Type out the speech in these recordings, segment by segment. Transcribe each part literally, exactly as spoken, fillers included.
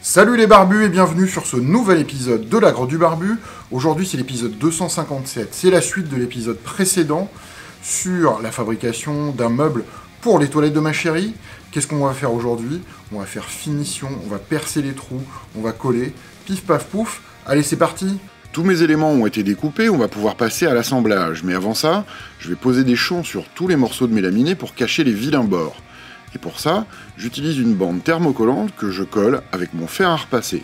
Salut les barbus et bienvenue sur ce nouvel épisode de la Grotte du Barbu. Aujourd'hui c'est l'épisode deux cent cinquante-sept, c'est la suite de l'épisode précédent sur la fabrication d'un meuble pour les toilettes de ma chérie. Qu'est-ce qu'on va faire aujourd'hui? On va faire finition, on va percer les trous, on va coller, pif paf pouf, allez c'est parti. Tous mes éléments ont été découpés, on va pouvoir passer à l'assemblage, mais avant ça, je vais poser des champs sur tous les morceaux de mélaminé pour cacher les vilains bords. Et pour ça, j'utilise une bande thermocollante que je colle avec mon fer à repasser.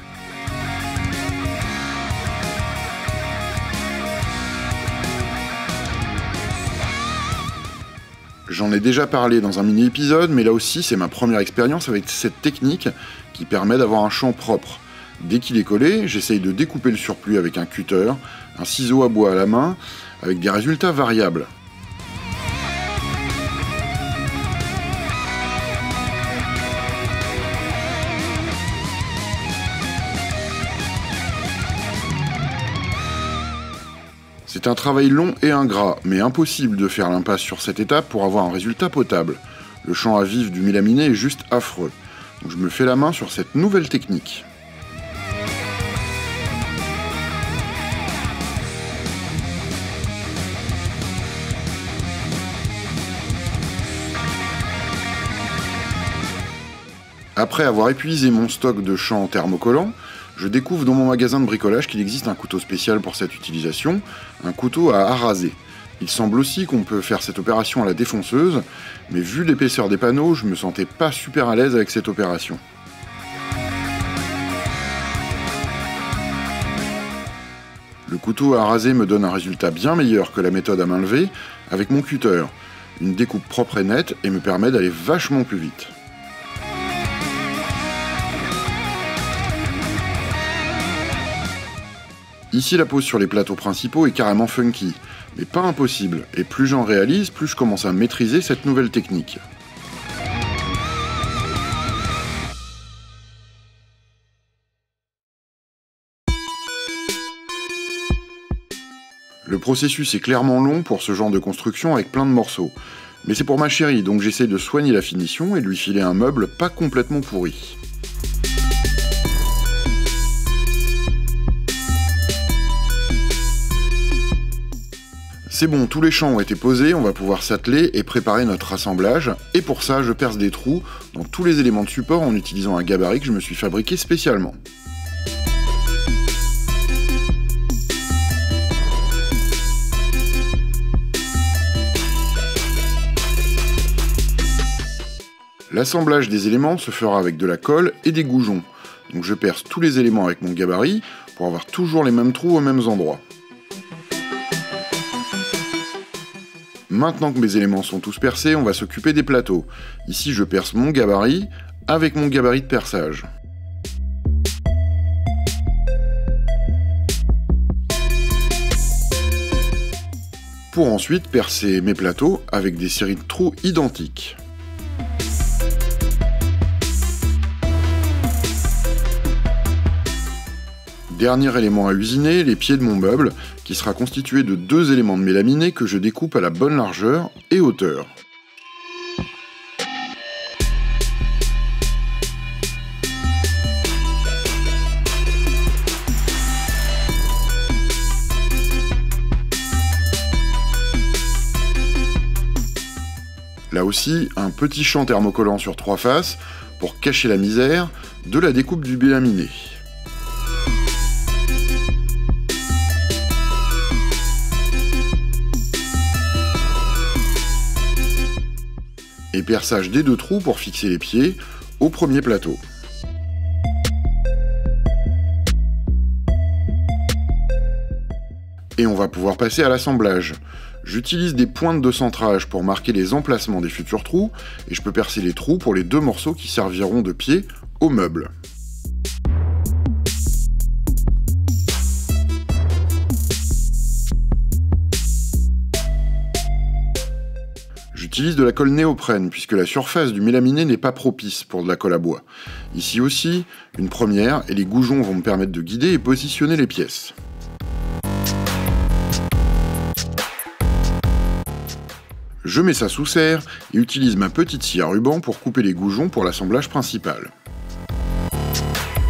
J'en ai déjà parlé dans un mini-épisode, mais là aussi c'est ma première expérience avec cette technique qui permet d'avoir un champ propre. Dès qu'il est collé, j'essaye de découper le surplus avec un cutter, un ciseau à bois à la main, avec des résultats variables. C'est un travail long et ingrat, mais impossible de faire l'impasse sur cette étape pour avoir un résultat potable. Le champ à vif du mélaminé est juste affreux. Donc je me fais la main sur cette nouvelle technique. Après avoir épuisé mon stock de champs thermocollants, je découvre dans mon magasin de bricolage qu'il existe un couteau spécial pour cette utilisation, un couteau à araser. Il semble aussi qu'on peut faire cette opération à la défonceuse, mais vu l'épaisseur des panneaux, je me sentais pas super à l'aise avec cette opération. Le couteau à araser me donne un résultat bien meilleur que la méthode à main levée avec mon cutter, une découpe propre et nette et me permet d'aller vachement plus vite. Ici, la pose sur les plateaux principaux est carrément funky, mais pas impossible, et plus j'en réalise, plus je commence à maîtriser cette nouvelle technique. Le processus est clairement long pour ce genre de construction avec plein de morceaux, mais c'est pour ma chérie, donc j'essaye de soigner la finition et de lui filer un meuble pas complètement pourri. C'est bon, tous les champs ont été posés, on va pouvoir s'atteler et préparer notre assemblage. Et pour ça, je perce des trous dans tous les éléments de support en utilisant un gabarit que je me suis fabriqué spécialement. L'assemblage des éléments se fera avec de la colle et des goujons. Donc je perce tous les éléments avec mon gabarit pour avoir toujours les mêmes trous aux mêmes endroits. Maintenant que mes éléments sont tous percés, on va s'occuper des plateaux. Ici, je perce mon gabarit avec mon gabarit de perçage. Pour ensuite percer mes plateaux avec des séries de trous identiques. Dernier élément à usiner, les pieds de mon meuble, qui sera constitué de deux éléments de mélaminé que je découpe à la bonne largeur et hauteur. Là aussi, un petit champ thermocollant sur trois faces pour cacher la misère de la découpe du mélaminé. Et perçage des deux trous pour fixer les pieds au premier plateau. Et on va pouvoir passer à l'assemblage. J'utilise des pointes de centrage pour marquer les emplacements des futurs trous, et je peux percer les trous pour les deux morceaux qui serviront de pied au meuble. J'utilise de la colle néoprène puisque la surface du mélaminé n'est pas propice pour de la colle à bois. Ici aussi, une première et les goujons vont me permettre de guider et positionner les pièces. Je mets ça sous serre et utilise ma petite scie à ruban pour couper les goujons pour l'assemblage principal.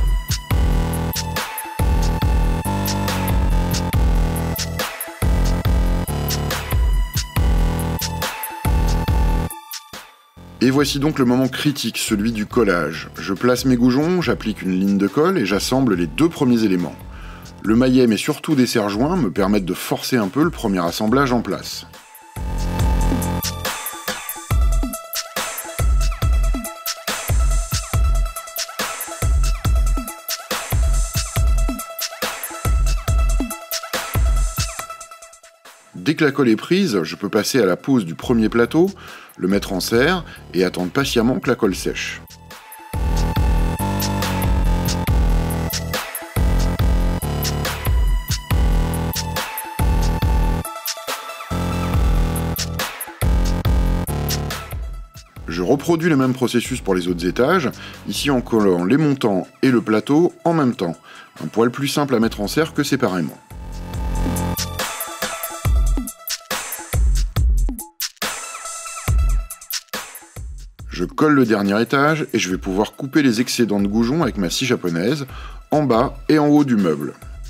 Et voici donc le moment critique, celui du collage. Je place mes goujons, j'applique une ligne de colle et j'assemble les deux premiers éléments. Le maillet mais surtout des serre-joints me permettent de forcer un peu le premier assemblage en place. Dès que la colle est prise, je peux passer à la pose du premier plateau, le mettre en serre et attendre patiemment que la colle sèche. Je reproduis le même processus pour les autres étages, ici en collant les montants et le plateau en même temps. Un poil plus simple à mettre en serre que séparément. Je colle le dernier étage et je vais pouvoir couper les excédents de goujons avec ma scie japonaise, en bas et en haut du meuble.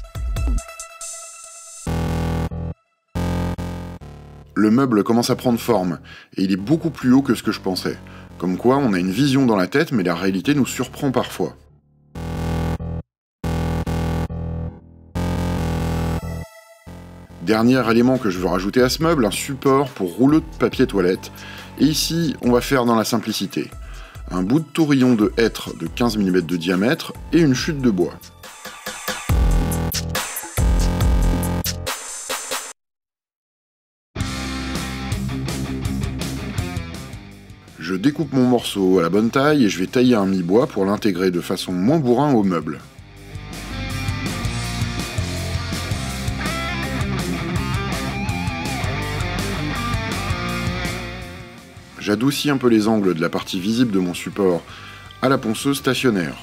Le meuble commence à prendre forme, et il est beaucoup plus haut que ce que je pensais. Comme quoi, on a une vision dans la tête, mais la réalité nous surprend parfois. Dernier élément que je veux rajouter à ce meuble, un support pour rouleau de papier toilette. Et ici, on va faire dans la simplicité. Un bout de tourillon de hêtre de quinze millimètres de diamètre et une chute de bois. Je découpe mon morceau à la bonne taille et je vais tailler un mi-bois pour l'intégrer de façon moins bourrin au meuble. J'adoucis un peu les angles de la partie visible de mon support à la ponceuse stationnaire.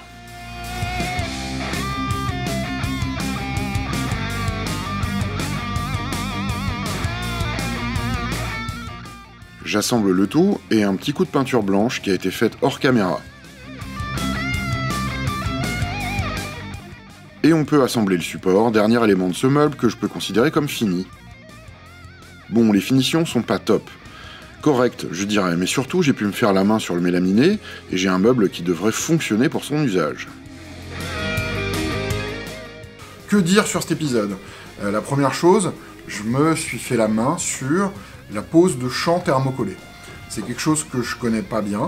J'assemble le tout et un petit coup de peinture blanche qui a été faite hors caméra. Et on peut assembler le support, dernier élément de ce meuble que je peux considérer comme fini. Bon, les finitions sont pas top. Correct, je dirais, mais surtout j'ai pu me faire la main sur le mélaminé et j'ai un meuble qui devrait fonctionner pour son usage. Que dire sur cet épisode ? euh, La première chose, je me suis fait la main sur la pose de champ thermocollé. C'est quelque chose que je connais pas bien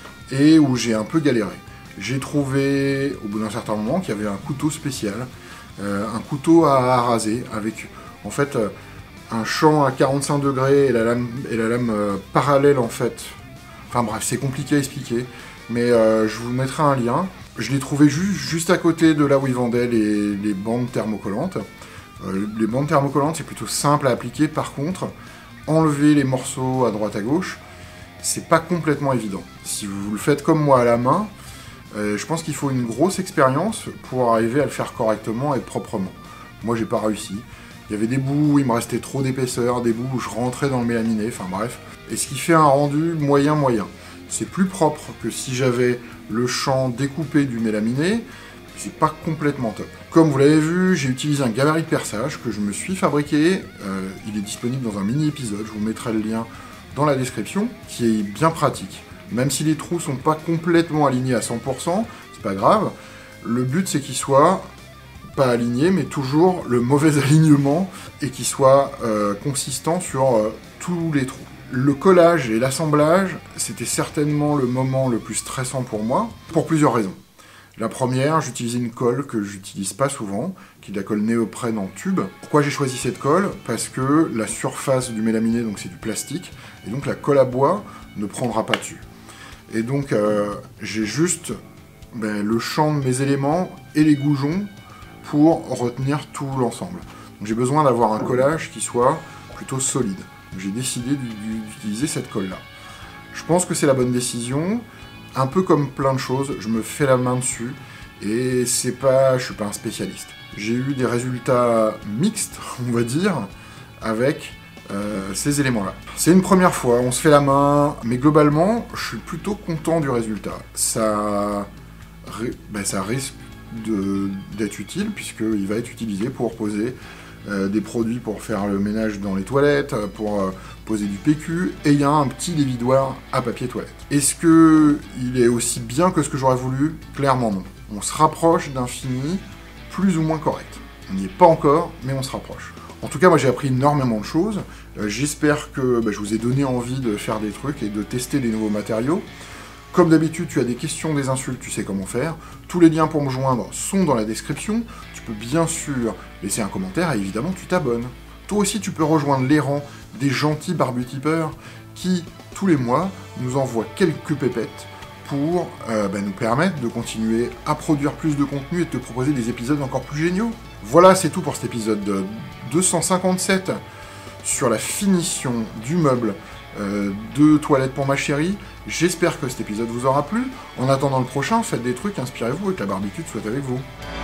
et où j'ai un peu galéré. J'ai trouvé, au bout d'un certain moment, qu'il y avait un couteau spécial, euh, un couteau à raser avec, en fait, euh, un champ à quarante-cinq degrés et la lame, et la lame euh, parallèle en fait. Enfin bref, c'est compliqué à expliquer, mais euh, je vous mettrai un lien. Je l'ai trouvé ju juste à côté de là où ils vendaient les, les bandes thermocollantes. Euh, les bandes thermocollantes, c'est plutôt simple à appliquer. Par contre, enlever les morceaux à droite à gauche, c'est pas complètement évident. Si vous le faites comme moi à la main, euh, je pense qu'il faut une grosse expérience pour arriver à le faire correctement et proprement. Moi, j'ai pas réussi. Il y avait des bouts où il me restait trop d'épaisseur, des bouts où je rentrais dans le mélaminé, enfin bref. Et ce qui fait un rendu moyen-moyen. C'est plus propre que si j'avais le champ découpé du mélaminé, c'est pas complètement top. Comme vous l'avez vu, j'ai utilisé un gabarit de perçage que je me suis fabriqué. Euh, il est disponible dans un mini-épisode, je vous mettrai le lien dans la description, qui est bien pratique. Même si les trous sont pas complètement alignés à cent pour cent, c'est pas grave. Le but c'est qu'il soit pas aligné, mais toujours le mauvais alignement et qui soit euh, consistant sur euh, tous les trous. Le collage et l'assemblage, c'était certainement le moment le plus stressant pour moi, pour plusieurs raisons. La première, j'utilisais une colle que j'utilise pas souvent, qui est de la colle néoprène en tube. Pourquoi j'ai choisi cette colle? Parce que la surface du mélaminé, donc c'est du plastique, et donc la colle à bois ne prendra pas dessus. Et donc euh, j'ai juste ben, le champ de mes éléments et les goujons pour retenir tout l'ensemble. Donc j'ai besoin d'avoir un collage qui soit plutôt solide. J'ai décidé d'utiliser cette colle-là. Je pense que c'est la bonne décision. Un peu comme plein de choses, je me fais la main dessus et c'est pas, je suis pas un spécialiste. J'ai eu des résultats mixtes, on va dire, avec euh, ces éléments-là. C'est une première fois, on se fait la main, mais globalement, je suis plutôt content du résultat. Ça, ben, ça risque d'être utile puisqu'il va être utilisé pour poser euh, des produits pour faire le ménage dans les toilettes, pour euh, poser du P Q, et il y a un petit dévidoir à papier toilette. Est-ce qu'il est aussi bien que ce que j'aurais voulu? Clairement non. On se rapproche d'un fini plus ou moins correct. On n'y est pas encore, mais on se rapproche. En tout cas, moi j'ai appris énormément de choses. Euh, J'espère que bah, je vous ai donné envie de faire des trucs et de tester des nouveaux matériaux. Comme d'habitude, tu as des questions, des insultes, tu sais comment faire. Tous les liens pour me joindre sont dans la description. Tu peux bien sûr laisser un commentaire et évidemment tu t'abonnes. Toi aussi, tu peux rejoindre les rangs des gentils barbutipeurs qui, tous les mois, nous envoient quelques pépettes pour euh, bah, nous permettre de continuer à produire plus de contenu et de te proposer des épisodes encore plus géniaux. Voilà, c'est tout pour cet épisode deux cent cinquante-sept sur la finition du meuble euh, de toilette pour ma chérie. J'espère que cet épisode vous aura plu. En attendant le prochain, faites des trucs, inspirez-vous et que la barbitude soit avec vous.